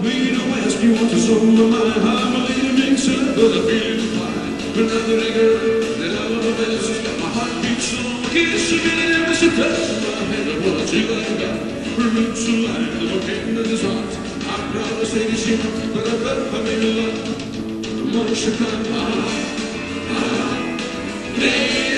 Lean west, you want to soul my mind. I'm a leader, makes it, but I feel fine. Another nigga, that I love the best. My heart beats so, kiss you, get it, miss it, touch my head, I wanna see what I got. Roots of life, the king of his heart. I'm proud to say this shit, but I bet I made a lot. Monster come,